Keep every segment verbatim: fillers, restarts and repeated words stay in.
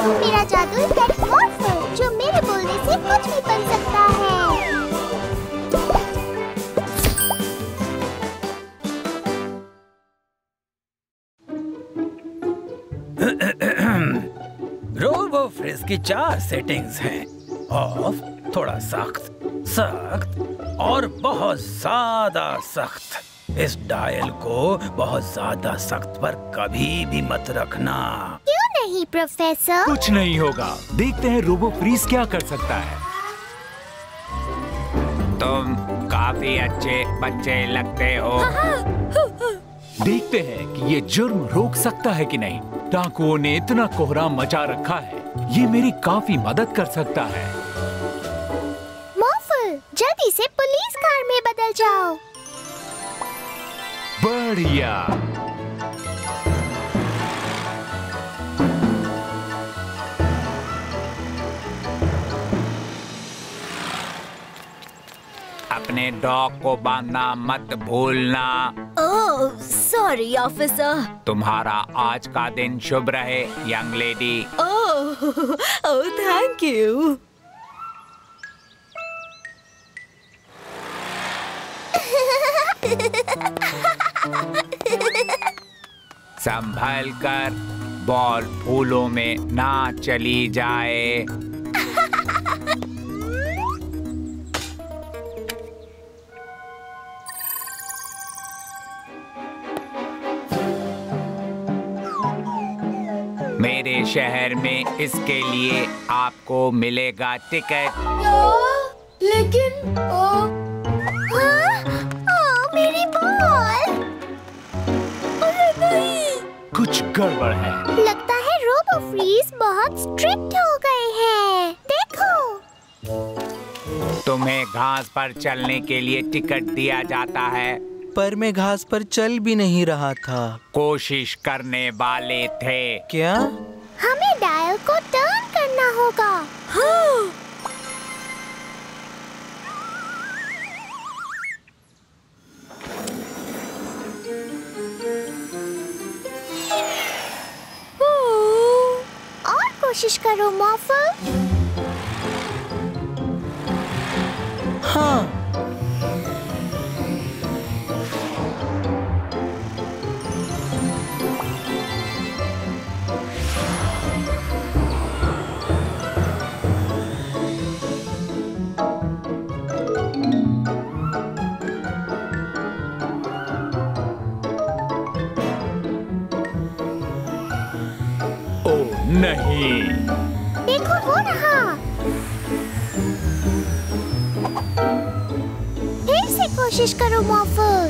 मेरा जादुई पेट मॉर्फल, जो मेरे बोलने से कुछ भी बन सकता है। रोबो फ्रिज की चार सेटिंग्स हैं। ऑफ, थोड़ा सख्त, सख्त और बहुत ज्यादा सख्त। इस डायल को बहुत ज्यादा सख्त पर कभी भी मत रखना। क्यों नहीं प्रोफेसर? कुछ नहीं होगा, देखते हैं रोबो फ्रीज क्या कर सकता है। तुम काफी अच्छे बच्चे लगते हो। देखते हैं कि ये जुर्म रोक सकता है कि नहीं। डाकुओं ने इतना कोहराम मचा रखा है, ये मेरी काफी मदद कर सकता है। मॉर्फल, जल्दी से पुलिस कार में बदल जाओ। बढ़िया। अपने डॉग को बांधना मत भूलना। Oh, sorry officer. तुम्हारा आज का दिन शुभ रहे young lady. Oh, oh thank you. संभल कर, बॉल फूलों में ना चली जाए। मेरे शहर में इसके लिए आपको मिलेगा टिकट। लेकिन ओ, हाँ? ओ, मेरी बॉल! अरे नहीं! कुछ गड़बड़ है। लगता है रोबो फ्रीज बहुत स्ट्रिक्ट हो गए हैं। देखो, तुम्हें घास पर चलने के लिए टिकट दिया जाता है। पर मैं घास पर चल भी नहीं रहा था। कोशिश करने वाले थे। क्या? हमें डायल को टर्न करना होगा। हाँ। और कोशिश करो मॉर्फल। हाँ। नहीं, देखो वो रहा। फिर से कोशिश करो मॉर्फल।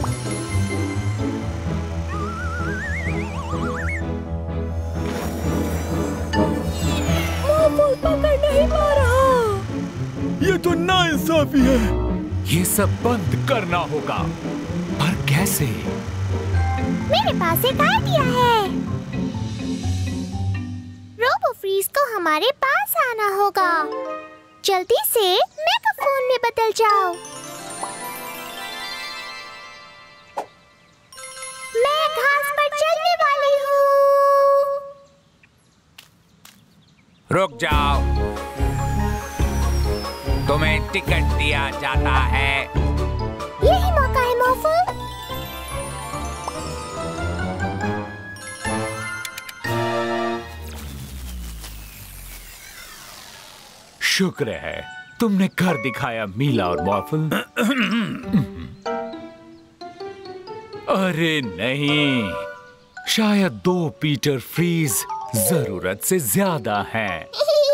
मॉर्फल पकड़ नहीं पा रहा। ये तो नाइंसाफी है। ये सब बंद करना होगा, पर कैसे? मेरे पास एक आइडिया है। रोबो फ्रीज को हमारे पास आना होगा। जल्दी से मेगाफोन में बदल जाओ। मैं घास पर चलने वाली हूँ। रुक जाओ, तुम्हें टिकट दिया जाता है। यही मौका है मॉर्फल। शुक्र है तुमने कर दिखाया मीला और मॉर्फल। अरे नहीं, शायद दो पीटर फ्रीज जरूरत से ज्यादा हैं।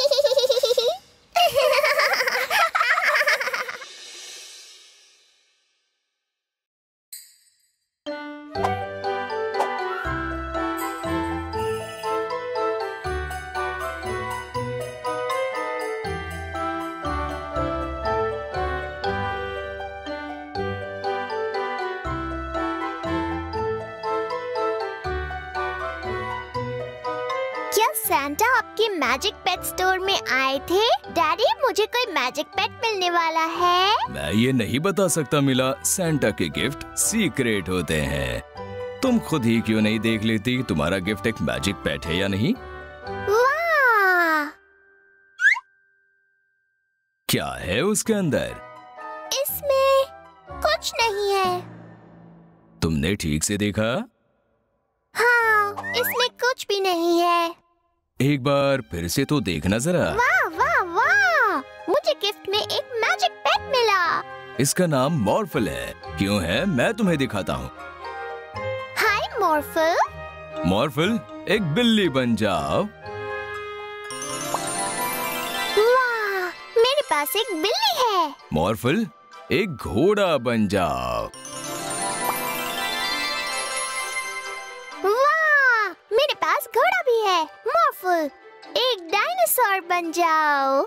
सैंटा आपके मैजिक पेट स्टोर में आए थे? डैडी, मुझे कोई मैजिक पेट मिलने वाला है। मैं ये नहीं बता सकता मिला, सैंटा के गिफ्ट सीक्रेट होते हैं। तुम खुद ही क्यों नहीं देख लेती तुम्हारा गिफ्ट एक मैजिक पेट है या नहीं? वाह! क्या है उसके अंदर? इसमें कुछ नहीं है। तुमने ठीक से देखा? हाँ, इसमें कुछ भी नहीं है। एक बार फिर से तो देखना जरा। वाह वाह वाह! मुझे गिफ्ट में एक मैजिक पेट मिला। इसका नाम मॉर्फल है। क्यों है? मैं तुम्हें दिखाता हूँ। हाय मॉर्फल। मॉर्फल, एक बिल्ली बन जाओ। वाह, मेरे पास एक बिल्ली है। मॉर्फल, एक घोड़ा बन जाओ। वाह, मेरे पास घोड़ा भी है। मॉर्फल, एक डायनासोर बन जाओ।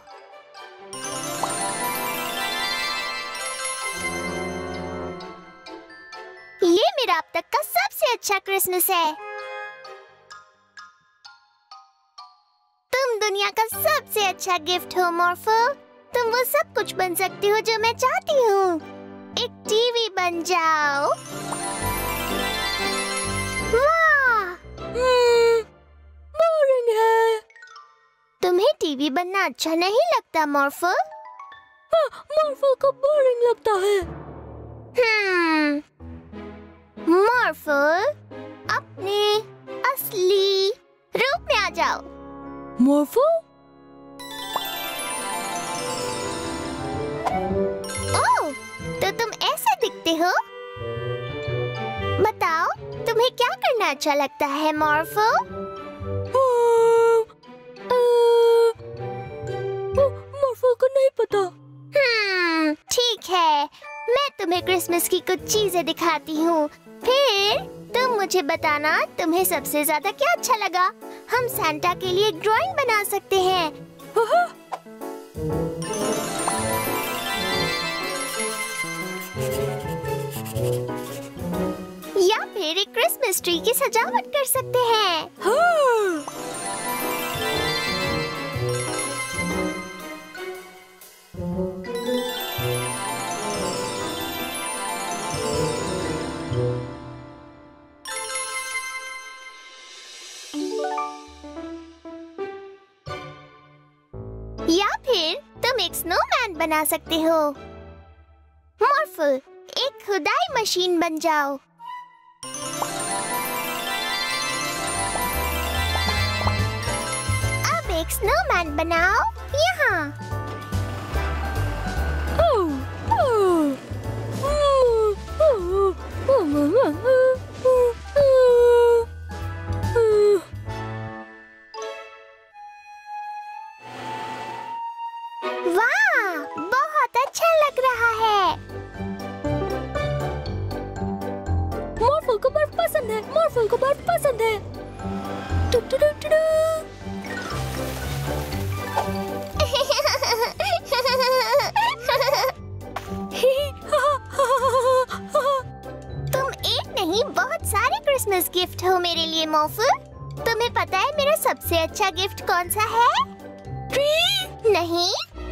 ये मेरा अब तक का सबसे अच्छा क्रिसमस है। तुम दुनिया का सबसे अच्छा गिफ्ट हो मॉर्फल। तुम वो सब कुछ बन सकती हो जो मैं चाहती हूँ। एक टीवी बन जाओ। वाह, बोरिंग है। तुम्हें टीवी बनना अच्छा नहीं लगता मॉर्फल? हाँ, मॉर्फल को बोरिंग लगता है। हम्म, मॉर्फल, अपने असली रूप में आ जाओ। मॉर्फल? ओह, तो तुम ऐसे दिखते हो। बताओ, तुम्हें क्या करना अच्छा लगता है मॉर्फल? मॉर्फल को नहीं पता। हम्म, ठीक है। मैं तुम्हें क्रिसमस की कुछ चीजें दिखाती हूँ। फिर तुम मुझे बताना तुम्हें सबसे ज्यादा क्या अच्छा लगा। हम सांता के लिए ड्राइंग बना सकते हैं। या फिर एक क्रिसमस ट्री की सजावट कर सकते हैं। हाँ। या फिर तुम एक स्नोमैन बना सकते हो। मॉर्फल, एक खुदाई मशीन बन जाओ। अब एक स्नोमैन बनाओ यहाँ। वाह, बहुत अच्छा लग रहा है। मॉर्फल को बर्फ पसंद है। मॉर्फल को बर्फ पसंद है। टू टू टू टू टू। तुम एक नहीं बहुत सारे क्रिसमस गिफ्ट हो मेरे लिए मॉर्फल। तुम्हें पता है मेरा सबसे अच्छा गिफ्ट कौन सा है? ट्री? नहीं।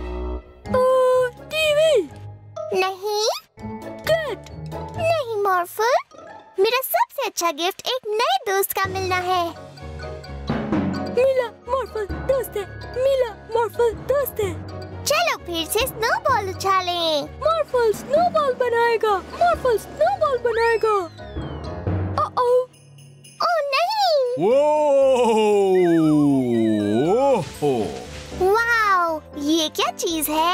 टीवी? नहीं। कैट? नहीं मॉर्फल, मेरा सबसे अच्छा गिफ्ट एक नए दोस्त का मिलना है। मिला मॉर्फल दोस्त है। मिला मॉर्फल दोस्त है। चलो फिर से स्नोबॉल उछालें। मॉर्फल स्नोबॉल बनाएगा। मॉर्फल स्नोबॉल बनाएगा। ओ ओह नहीं। वो वाओ, ये क्या चीज है?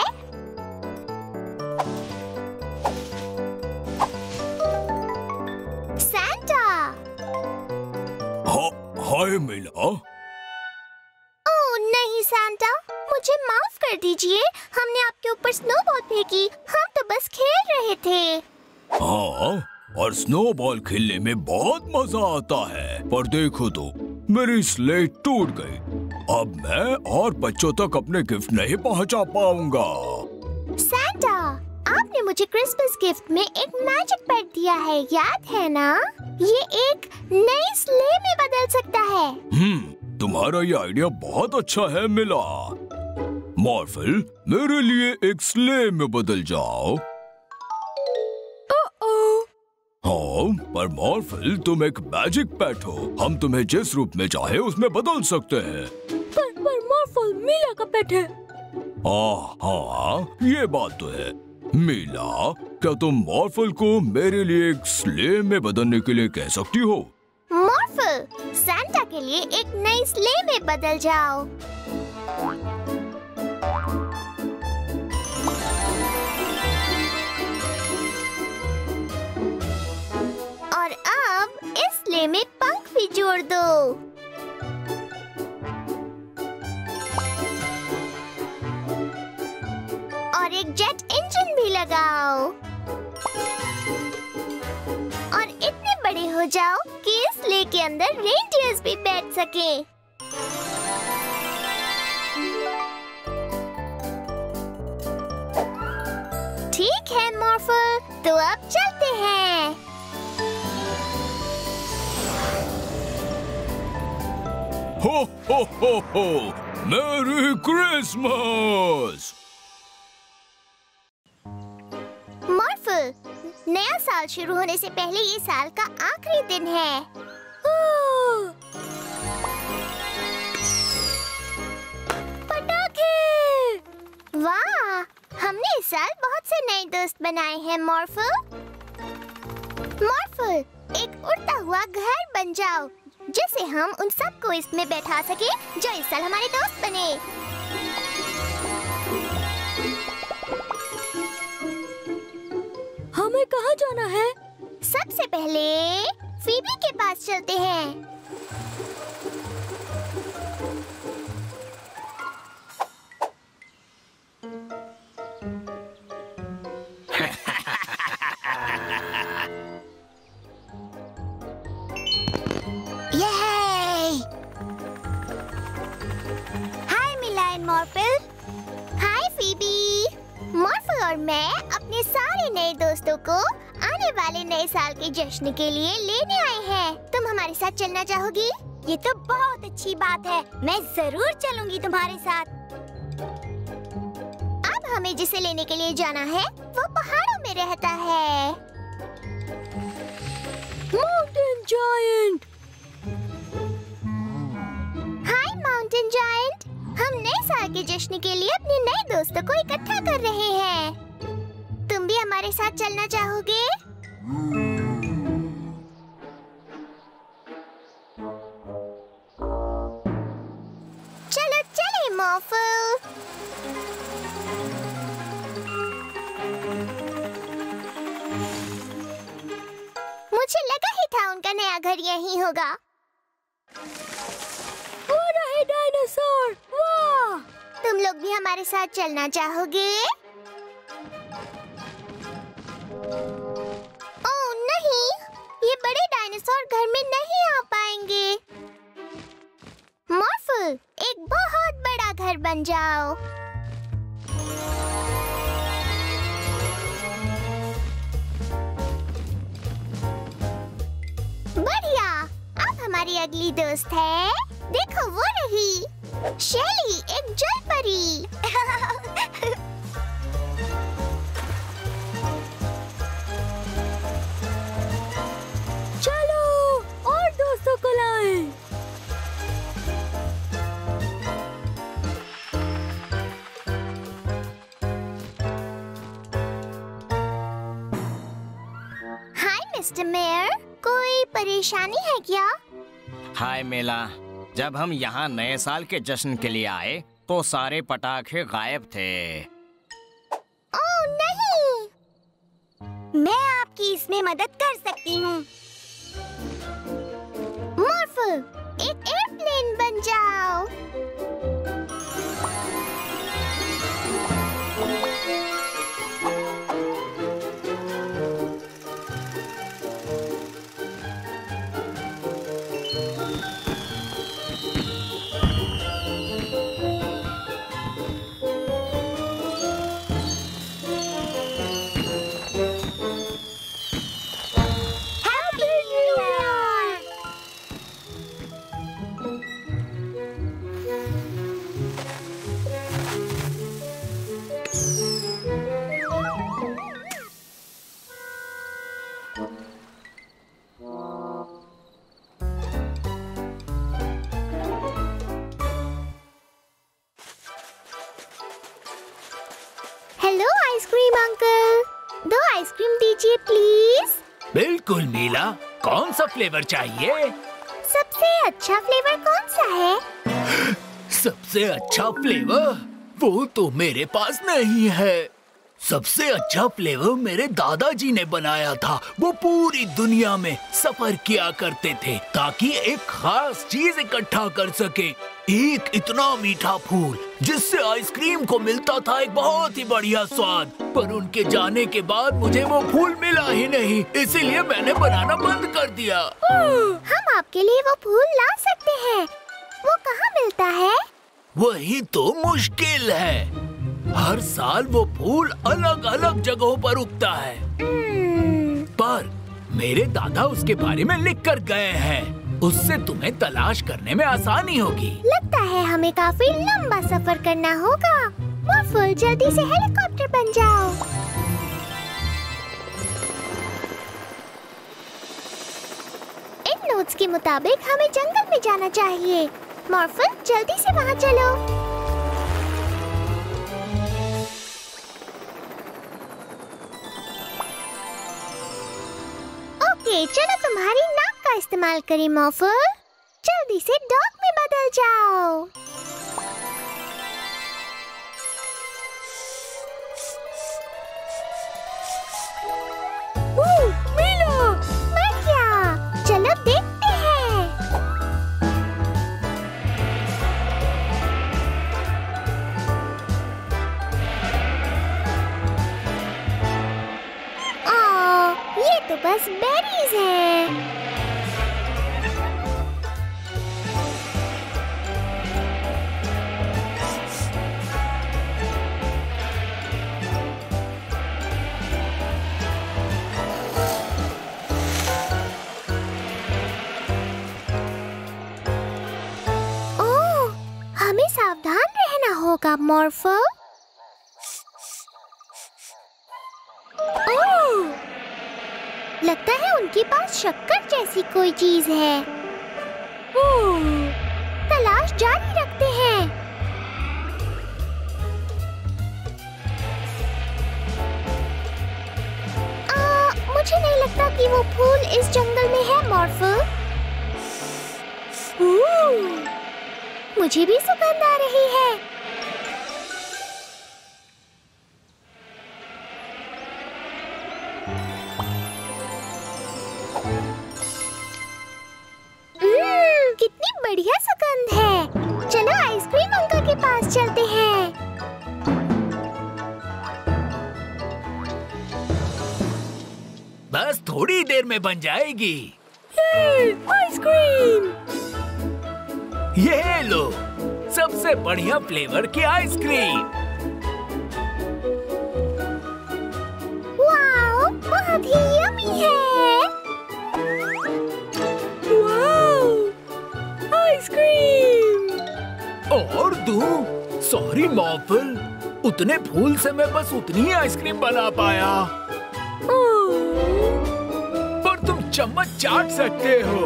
सांता। हाय मिला। ओह नहीं सांता, मुझे माफ कर दीजिए। हमने आपके ऊपर स्नोबॉल फेंकी। हम तो बस खेल रहे थे। हाँ, और स्नोबॉल खेलने में बहुत मजा आता है। पर देखो तो, मेरी स्लेट टूट गई। अब मैं और बच्चों तक अपने गिफ्ट नहीं पहुंचा पाऊंगा। सांता, आपने मुझे क्रिसमस गिफ्ट में एक मैजिक पेट दिया है, याद है ना? ये एक नई स्ले में बदल सकता है। हम्म, तुम्हारा ये आइडिया बहुत अच्छा है मिला। मॉर्फल, मेरे लिए एक स्ले में बदल जाओ। हाँ, पर मॉर्फल, तुम एक मैजिक पेट हो। हम तुम्हें जिस रूप में चाहे उसमें बदल सकते हैं। पर पर मॉर्फल मीला का पेट है। हाँ, ये बात तो है। मीला, क्या तुम मॉर्फल को मेरे लिए एक स्ले में बदलने के लिए कह सकती हो? मॉर्फल, सैंटा के लिए एक नई स्ले में बदल जाओ। और अब इस स्ले में पंख भी जोड़ दो। और एक जेट इंजन भी लगाओ। और इतने बड़े हो जाओ कि इस स्ले के अंदर रेनडियर्स भी बैठ सके। ठीक है मॉर्फल, तो अब चलते हैं। हो हो हो हो, मैरी क्रिसमस! मॉर्फल, नया साल शुरू होने से पहले ये साल का आखिरी दिन है। पटाखे! वाह, हमने इस साल बहुत से नए दोस्त बनाए हैं मॉर्फल। मॉर्फल, एक उड़ता हुआ घर बन जाओ, जिससे हम उन सबको इसमें बैठा सके जो इस साल हमारे दोस्त बने। हमें कहाँ जाना है? सबसे पहले फीबी के पास चलते हैं। Yay! हाय मिला एंड मॉर्फल। Hi Phoebe. मॉर्फल और मैं अपने सारे नए दोस्तों को आने वाले नए साल के जश्न के लिए लेने आए हैं। तुम हमारे साथ चलना चाहोगी? ये तो बहुत अच्छी बात है। मैं जरूर चलूंगी तुम्हारे साथ। अब हमें जिसे लेने के लिए जाना है वो पहाड़ों में रहता है। Mountain giant! Hi mountain giant. हम नए साल के जश्न के लिए अपने नए दोस्तों को इकट्ठा कर रहे हैं। तुम भी हमारे साथ चलना चाहोगे? चलो चले मॉर्फल। मुझे लगा ही था उनका नया घर यहीं होगा। वो रहे डायनासोर! वाह! तुम लोग भी हमारे साथ चलना चाहोगे? ओह नहीं, ये बड़े डायनासोर घर में नहीं आ पाएंगे। मॉर्फल, एक बहुत बड़ा घर बन जाओ। बढ़िया। अब हमारी अगली दोस्त है, देखो वो रही, शेली, एक जल परी। चलो और दोस्तों को लाएं। हाय मिस्टर मेयर, कोई परेशानी है क्या? हाय मेला, जब हम यहाँ नए साल के जश्न के लिए आए तो सारे पटाखे गायब थे। ओह नहीं, मैं आपकी इसमें मदद कर सकती हूँ। मॉर्फल, एक एयरप्लेन बन जाओ। आइसक्रीम अंकल, दो आइसक्रीम दीजिए प्लीज। बिल्कुल मीला, कौन सा फ्लेवर चाहिए? सबसे अच्छा फ्लेवर कौन सा है? सबसे अच्छा फ्लेवर वो तो मेरे पास नहीं है। सबसे अच्छा फ्लेवर मेरे दादाजी ने बनाया था। वो पूरी दुनिया में सफर किया करते थे ताकि एक खास चीज इकट्ठा कर सके। एक इतना मीठा फूल जिससे आइसक्रीम को मिलता था एक बहुत ही बढ़िया स्वाद। पर उनके जाने के बाद मुझे वो फूल मिला ही नहीं, इसीलिए मैंने बनाना बंद कर दिया। हम आपके लिए वो फूल ला सकते हैं। वो कहाँ मिलता है? वही तो मुश्किल है। हर साल वो फूल अलग अलग जगहों पर उगता है। पर मेरे दादा उसके बारे में लिख कर गए हैं। उससे तुम्हें तलाश करने में आसानी होगी। लगता है हमें काफी लंबा सफर करना होगा। मॉर्फल, जल्दी से हेलीकॉप्टर बन जाओ। इन नोट्स के मुताबिक हमें जंगल में जाना चाहिए। मॉर्फल, जल्दी से वहाँ चलो। ओके, चलो तुम्हारी नाक का इस्तेमाल करें मॉर्फल। जल्दी से डॉग में बदल जाओ। ओह, मीला, बढ़िया। चलो देखते हैं। ओह, ये तो बस बेरीज हैं। ओह, हमें सावधान रहना होगा मॉर्फल। ओह, लगता है उनके पास शक्कर जैसी कोई चीज है। ओह, तलाश जारी रखते हैं। आ, मुझे नहीं लगता कि वो फूल इस जंगल में है मॉर्फल। ओह, मुझे भी सुगंध आ रही है। हम्म, कितनी बढ़िया सुगंध है। चलो आइसक्रीम अंकल के पास चलते हैं। बस थोड़ी देर में बन जाएगी। आइसक्रीम! ये लो, सबसे बढ़िया फ्लेवर की आइसक्रीम। वाओ, बहुत ही यम्मी है। वाओ! आइसक्रीम! और दूं? सॉरी मॉर्फल, उतने फूल से मैं बस उतनी ही आइसक्रीम बना पाया। पर तुम चम्मच चाट सकते हो।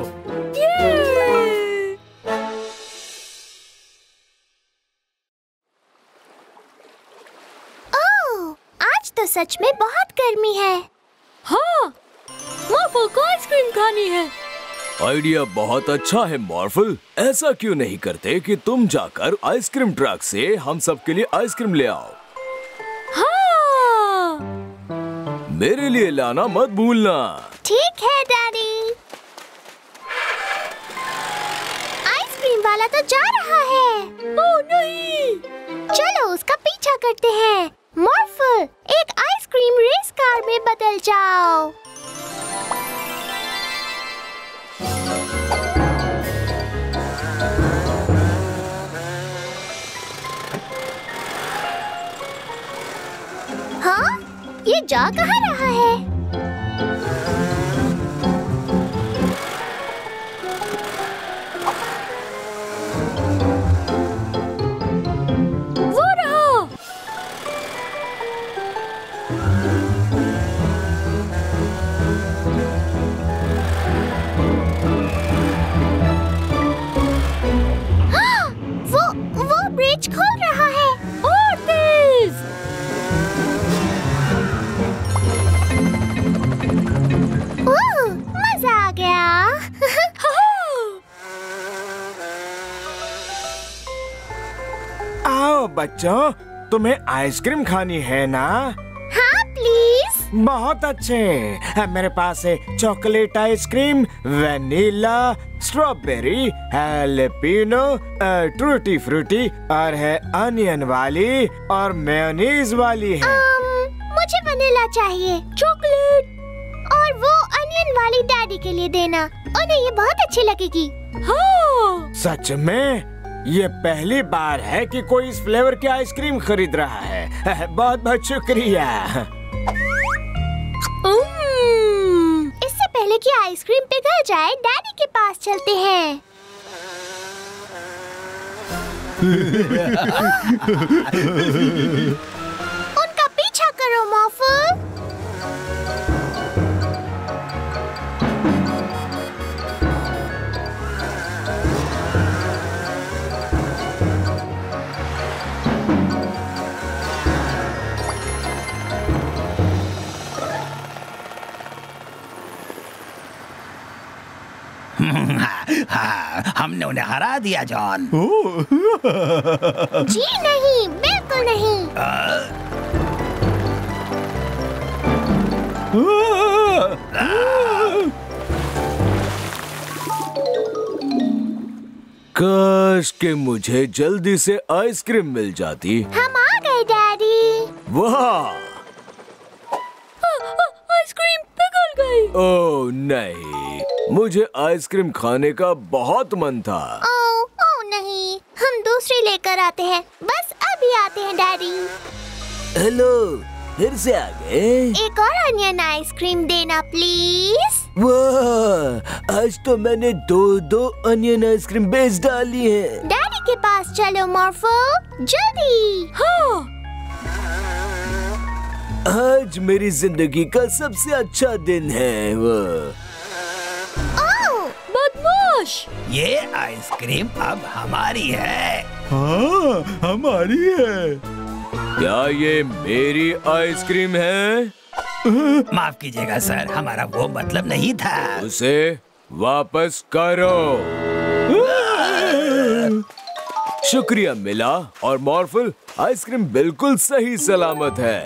ओह, आज तो सच में बहुत गर्मी है। हाँ, मॉर्फल को आइसक्रीम खानी है। आइडिया बहुत अच्छा है मॉर्फल। ऐसा क्यों नहीं करते कि तुम जाकर आइसक्रीम ट्रक से हम सब के लिए आइसक्रीम ले आओ। हाँ। मेरे लिए लाना मत भूलना। ठीक है डैडी। आइसक्रीम वाला तो जा रहा है। ओह नहीं! चलो उसका पीछा करते हैं। मॉर्फल, एक आइसक्रीम रेस कार में बदल जाओ। हाँ? ये जा कहाँ रहा है? वो रहा! हाँ, वो वो ब्रिज खोल रहा है। और तेज! ओ बच्चों, तुम्हें आइसक्रीम खानी है ना? हाँ प्लीज। बहुत अच्छे। मेरे पास है chocolate ice cream, vanilla, strawberry, jalapeno, ट्रूटी फ्रूटी और है अनियन वाली और मेयोनीज वाली है। um, मुझे वनीला चाहिए। चॉकलेट। और वो अनियन वाली डैडी के लिए देना, उन्हें ये बहुत अच्छी लगेगी। हाँ। सच में? ये पहली बार है कि कोई इस फ्लेवर की आइसक्रीम खरीद रहा है। बहुत बहुत शुक्रिया। इससे पहले कि आइसक्रीम पिघल जाए, डैडी के पास चलते हैं। उनका पीछा करो मॉर्फल। हाँ, हमने उन्हें हरा दिया जॉन। जी नहीं, बिल्कुल नहीं। काश कि मुझे जल्दी से आइसक्रीम मिल जाती। हम आ गए डैडी। वाह, आइसक्रीम पिघल गई। ओह नहीं, मुझे आइसक्रीम खाने का बहुत मन था। ओह ओह नहीं, हम दूसरी लेकर आते हैं। बस अभी आते हैं डैडी। हेलो, फिर से आ गए। एक और अनियन आइसक्रीम देना प्लीज। वाह, आज तो मैंने दो दो अनियन आइसक्रीम बेच डाली है। डैडी के पास चलो मॉर्फल, जल्दी। हाँ। आज मेरी जिंदगी का सबसे अच्छा दिन है। वो ओह, बदमाश। ये आइसक्रीम अब हमारी है। हाँ, हमारी है। क्या ये मेरी आइसक्रीम है? माफ कीजिएगा सर, हमारा वो मतलब नहीं था। उसे वापस करो। शुक्रिया मिला और मॉर्फल, आइसक्रीम बिल्कुल सही सलामत है।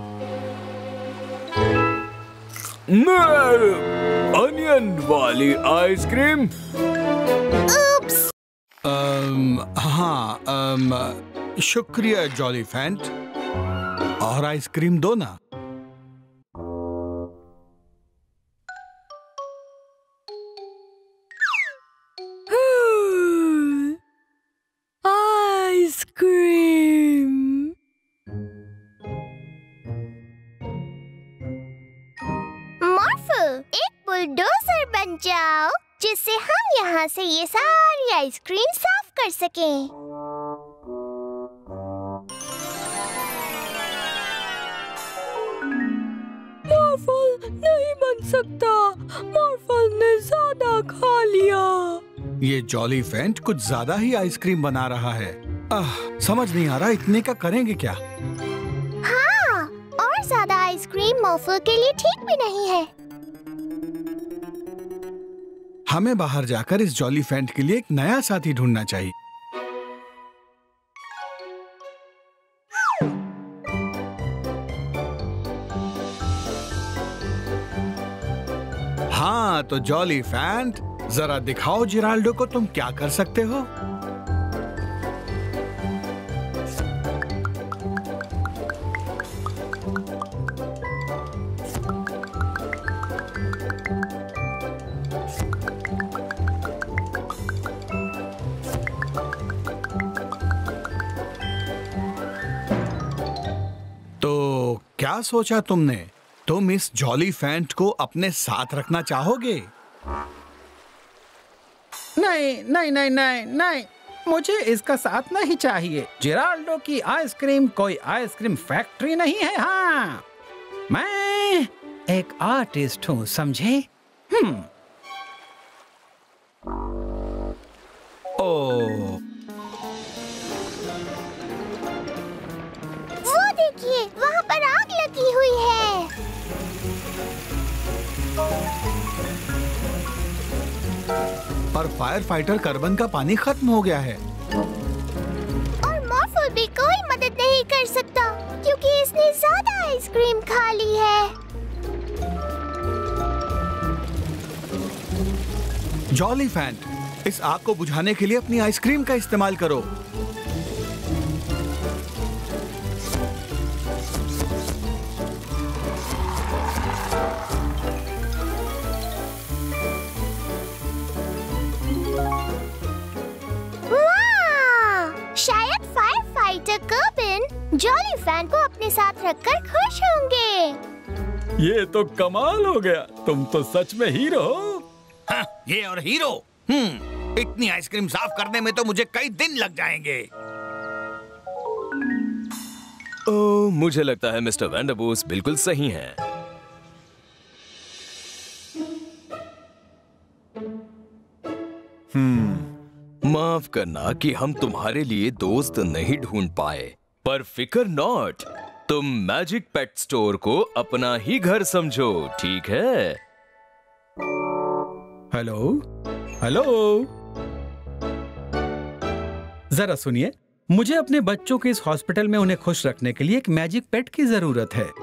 अनियन वाली आइसक्रीम। उप्स। अम, हाँ, अम, शुक्रिया जॉली फैंट। और आइसक्रीम दो ना। आइसक्रीम। मॉर्फल, एक बुलडोजर बन जाओ जिससे हम यहाँ से ये सारी आइसक्रीम साफ कर सकें। मॉर्फल नहीं बन सकता। मॉर्फल ने ज्यादा खा लिया। ये जॉली फैंट कुछ ज्यादा ही आइसक्रीम बना रहा है। आह, समझ नहीं आ रहा इतने का करेंगे क्या। हाँ, और ज्यादा आइसक्रीम मॉर्फल के लिए ठीक भी नहीं है। हमें बाहर जाकर इस जॉली फैंट के लिए एक नया साथी ढूंढना चाहिए। हाँ तो जॉली फैंट, जरा दिखाओ जिराल्डो को तुम क्या कर सकते हो। तो क्या सोचा तुमने? तुम इस जॉली फैंट को अपने साथ रखना चाहोगे? नहीं नहीं नहीं नहीं नहीं, मुझे इसका साथ नहीं चाहिए। जिराल्डो की आइसक्रीम कोई आइसक्रीम फैक्ट्री नहीं है। हाँ, मैं एक आर्टिस्ट हूँ, समझे? हम्म। ओ, वो देखिए, वहाँ पर आग लगी हुई है। पर फायर फाइटर कार्बन का पानी खत्म हो गया है। और मॉर्फल भी कोई नहीं कर सकता क्योंकि इसने ज्यादा आइसक्रीम खा ली है। जॉली फैंट, इस आग को बुझाने के लिए अपनी आइसक्रीम का इस्तेमाल करो। शायद फायर फाइटर कर्बिन जॉली फैन को अपने साथ रखकर खुश होंगे। ये तो कमाल हो गया, तुम तो सच में हीरो हो। हाँ, ये और हीरो। हम्म, इतनी आइसक्रीम साफ करने में तो मुझे कई दिन लग जाएंगे। ओह, मुझे लगता है मिस्टर वैंडरबूस बिल्कुल सही हैं। हम्म, माफ करना कि हम तुम्हारे लिए दोस्त नहीं ढूंढ पाए, पर फिकर नॉट, तुम मैजिक पेट स्टोर को अपना ही घर समझो, ठीक है? हेलो हेलो, जरा सुनिए, मुझे अपने बच्चों के इस हॉस्पिटल में उन्हें खुश रखने के लिए एक मैजिक पेट की जरूरत है।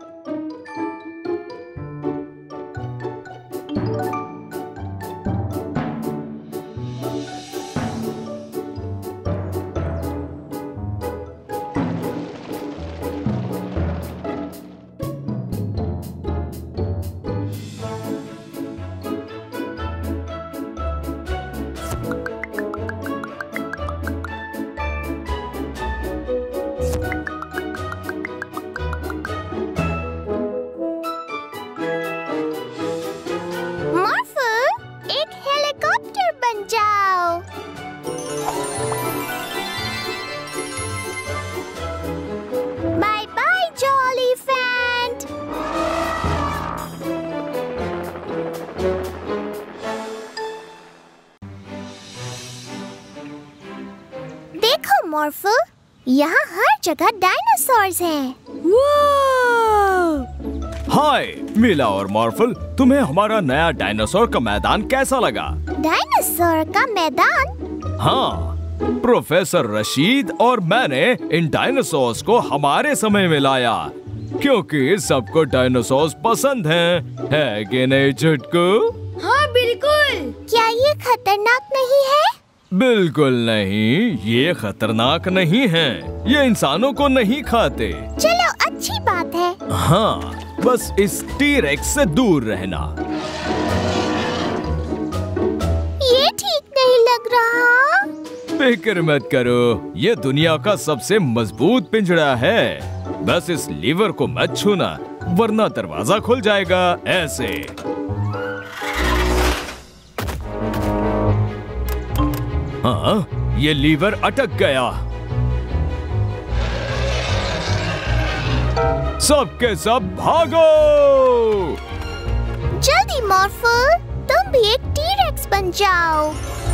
मॉर्फल, यहाँ हर जगह डायनासोर्स हैं। हाय मीला और मॉर्फल, तुम्हें हमारा नया डायनासोर का मैदान कैसा लगा? डायनासोर का मैदान? हाँ, प्रोफेसर रशीद और मैंने इन डायनासोर्स को हमारे समय में लाया क्योंकि सबको डायनासोर्स पसंद हैं, है कि नहीं चुटकू? हाँ बिल्कुल। क्या ये खतरनाक नहीं है? बिल्कुल नहीं, ये खतरनाक नहीं है, ये इंसानों को नहीं खाते। चलो अच्छी बात है। हाँ, बस इस टी-रेक्स से दूर रहना। ये ठीक नहीं लग रहा। फिक्र मत करो, ये दुनिया का सबसे मजबूत पिंजरा है। बस इस लीवर को मत छूना, वरना दरवाजा खुल जाएगा। ऐसे हाँ, ये लीवर अटक गया। सबके सब भागो! जल्दी मॉर्फल, तुम भी एक टी-रेक्स बन जाओ।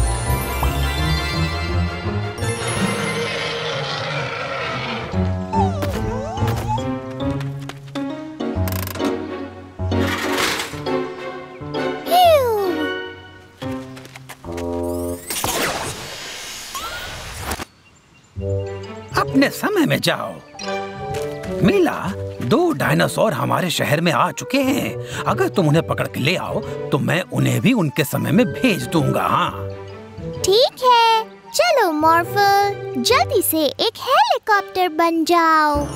अपने समय में जाओ। मीला, दो डायनासोर हमारे शहर में आ चुके हैं। अगर तुम उन्हें पकड़ के ले आओ तो मैं उन्हें भी उनके समय में भेज दूंगा। हाँ ठीक है, चलो मॉर्फल, जल्दी से एक हेलीकॉप्टर बन जाओ।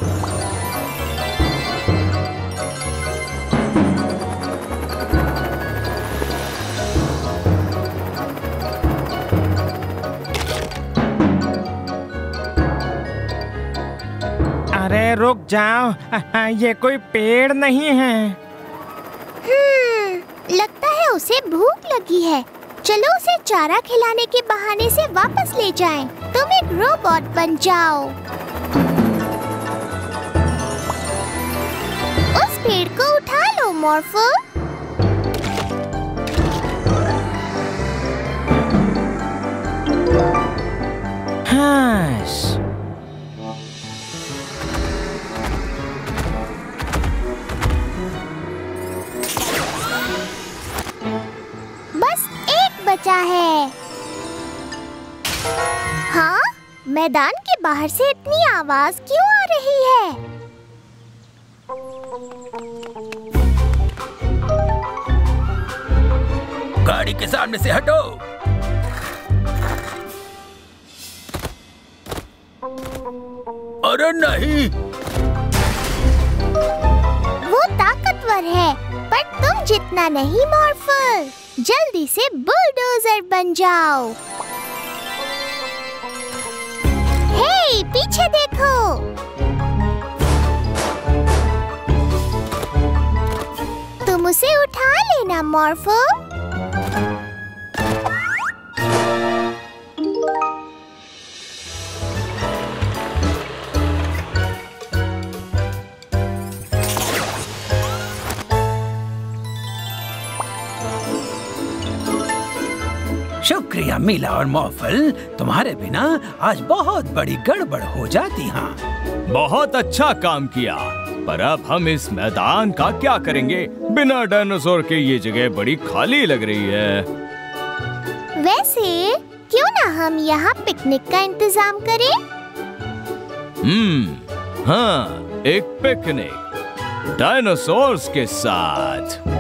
अरे रुक जाओ, ये कोई पेड़ नहीं है। हम्म, लगता है उसे भूख लगी है। चलो उसे चारा खिलाने के बहाने से वापस ले जाएं। तुम एक रोबोट बन जाओ। उस पेड़ को उठा लो मॉर्फल। हाँ। बस एक बचा है। हाँ, मैदान के बाहर से इतनी आवाज क्यों आ रही है? गाड़ी के सामने से हटो। अरे नहीं, वो ताकतवर है, पर तुम जितना नहीं मॉर्फल। जल्दी से बुलडोजर बन जाओ। हे, पीछे देखो। तुम उसे उठा लेना मॉर्फल। शुक्रिया मीला और मॉर्फल, तुम्हारे बिना आज बहुत बड़ी गड़बड़ हो जाती। हाँ, बहुत अच्छा काम किया, पर अब हम इस मैदान का क्या करेंगे? बिना डायनासोर के ये जगह बड़ी खाली लग रही है। वैसे क्यों ना हम यहाँ पिकनिक का इंतजाम करें? हम्म, हाँ, एक पिकनिक डायनासोर्स के साथ।